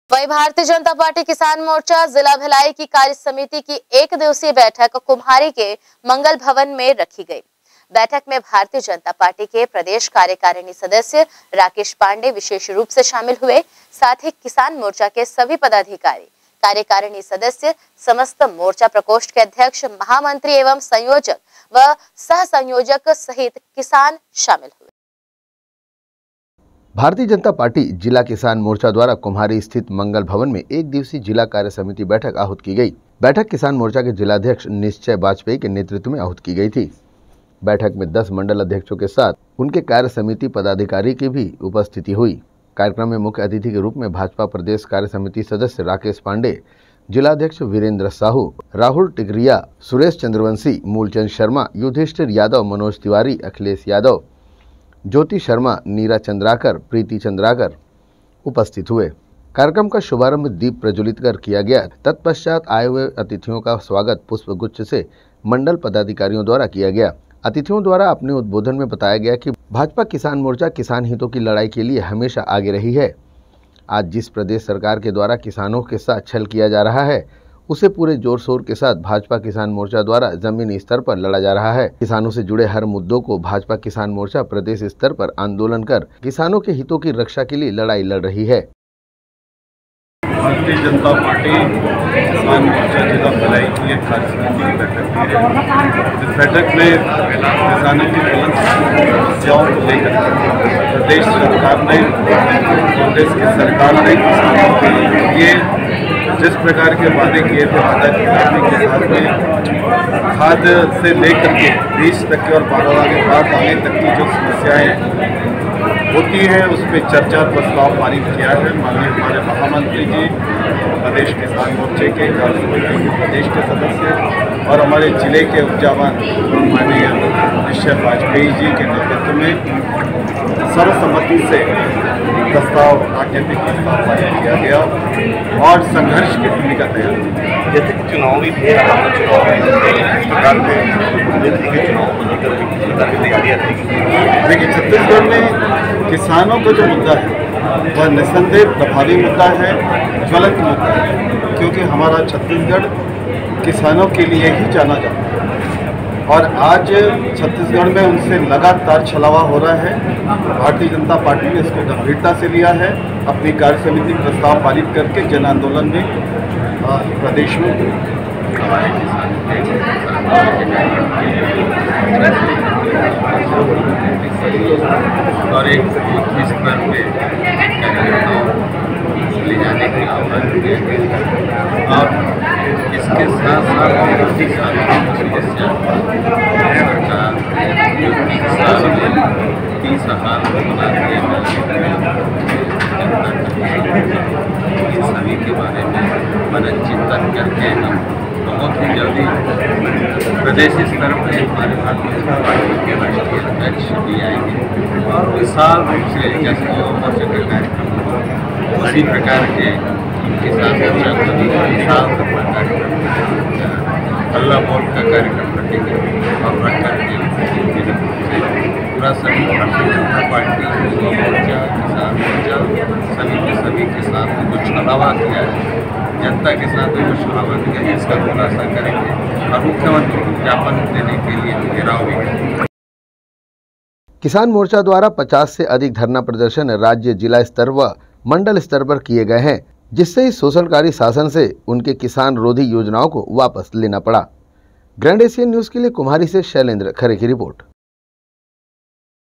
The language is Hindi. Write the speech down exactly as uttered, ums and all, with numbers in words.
वहीं भारतीय जनता पार्टी किसान मोर्चा जिला भिलाई की कार्य समिति की एक दिवसीय बैठक कुम्हारी के मंगल भवन में रखी गई। बैठक में भारतीय जनता पार्टी के प्रदेश कार्यकारिणी सदस्य राकेश पांडे विशेष रूप से शामिल हुए। साथ ही किसान मोर्चा के सभी पदाधिकारी, कार्यकारिणी सदस्य, समस्त मोर्चा प्रकोष्ठ के अध्यक्ष, महामंत्री एवं संयोजक व सह संयोजक सहित किसान शामिल हुए। भारतीय जनता पार्टी जिला किसान मोर्चा द्वारा कुम्हारी स्थित मंगल भवन में एक दिवसीय जिला कार्य समिति बैठक आहूत की गई। बैठक किसान मोर्चा के जिलाध्यक्ष निश्चय वाजपेयी के नेतृत्व में आहूत की गई थी। बैठक में दस मंडल अध्यक्षों के साथ उनके कार्य समिति पदाधिकारी की भी उपस्थिति हुई। कार्यक्रम में मुख्य अतिथि के रूप में भाजपा प्रदेश कार्य समिति सदस्य राकेश पांडे, जिलाध्यक्ष वीरेंद्र साहू, राहुल टिकरिया, सुरेश चंद्रवंशी, मूलचंद शर्मा, युधिष्ठिर यादव, मनोज तिवारी, अखिलेश यादव, ज्योति शर्मा, नीरा चंद्राकर, प्रीति चंद्राकर उपस्थित हुए। कार्यक्रम का शुभारंभ दीप प्रज्वलित कर किया गया। तत्पश्चात आए हुए अतिथियों का स्वागत पुष्प गुच्छ से मंडल पदाधिकारियों द्वारा किया गया। अतिथियों द्वारा अपने उद्बोधन में बताया गया कि भाजपा किसान मोर्चा किसान हितों की लड़ाई के लिए हमेशा आगे रही है। आज जिस प्रदेश सरकार के द्वारा किसानों के साथ छल किया जा रहा है, उसे पूरे जोर शोर के साथ भाजपा किसान मोर्चा द्वारा जमीनी स्तर पर लड़ा जा रहा है। किसानों से जुड़े हर मुद्दों को भाजपा किसान मोर्चा प्रदेश स्तर पर आंदोलन कर किसानों के हितों की रक्षा के लिए लड़ाई लड़ रही है। भारतीय जनता पार्टी किसान मोर्चा जिला भिलाई की एक कार्य समिति की बैठक की है। इस बैठक में किसानों की बुलंद समस्याओं को लेकर प्रदेश सरकार ने, कांग्रेस की सरकार ने किसानों के लिए जिस प्रकार के वादे किए थे, वादा के साथ में खाद से लेकर के बीज तक की और बारह के बाद आने तक की जो समस्याएं होती है, उस पर चर्चा प्रस्ताव पारित किया है। माननीय हमारे महामंत्री जी, प्रदेश किसान मोर्चे के कार्य समिति के प्रदेश के सदस्य और हमारे जिले के उपजावान माननीय निश्चय वाजपेयी जी के नेतृत्व में सर्वसम्मति से प्रस्ताव राजनीतिक प्रस्ताव पारित किया गया और संघर्ष की भूमिका तैयार की। जैसे कि चुनाव भी थे, चुनाव सरकार के चुनाव को लेकर सरकार की तैयारियां रहेगी। देखिए, छत्तीसगढ़ में किसानों का जो मुद्दा है वह निस्संदेह प्रभावी मुद्दा है, ज्वलंत मुद्दा है, क्योंकि हमारा छत्तीसगढ़ किसानों के लिए ही जाना जाता है और आज छत्तीसगढ़ में उनसे लगातार छलावा हो रहा है। भारतीय जनता पार्टी ने इसको गंभीरता से लिया है, अपनी कार्य समिति प्रस्ताव पारित करके जन आंदोलन में प्रदेश में और एक इस स्तर पे ले जाने की आह्वान किया गया और इसके साथ साथ किसानों की समस्या सरकार जो तीन साल में तीस साल बना दिए इन सभी के बारे में मनन चिंतन करके हम बहुत ही जल्दी प्रदेश स्तर पर हमारे भारतीय जनता पार्टी के राष्ट्रीय अध्यक्ष भी आएंगे और विशाल रूप से जैसे युवा मोर्चा के कार्यक्रम उसी प्रकार के किसान मोर्चा को भी विशाल कार्यक्रम अल्लाह बोल का कार्यक्रम रखेंगे और रख करके पूरा सभी भारतीय जनता पार्टी युवा मोर्चा किसान मोर्चा सभी के सभी किसान को छलावा किया है, जनता के साथ जो छलावा किया है इसका खुलासा करेंगे और मुख्यमंत्री को ज्ञापन देने के लिए घेराव भी करेंगे। किसान मोर्चा द्वारा पचास से अधिक धरना प्रदर्शन राज्य, जिला स्तर व मंडल स्तर पर किए गए हैं, जिससे इस शोषणकारी शासन से उनके किसान रोधी योजनाओं को वापस लेना पड़ा। ग्रैंड एशियन न्यूज के लिए कुम्हारी से शैलेंद्र खरे की रिपोर्ट।